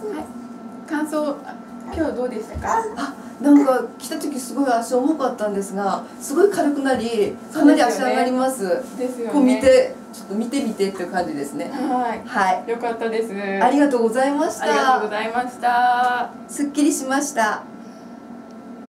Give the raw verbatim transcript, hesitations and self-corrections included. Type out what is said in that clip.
感想、今日どうでしたか？ あ、なんか来た時すごい足重かったんですが、すごい軽くなり、かなり足上がります。 ですよね。 こう見て、ちょっと見てみてっていう感じですね。 はい。 はい。 よかったです。 ありがとうございました。 ありがとうございました。 すっきりしました。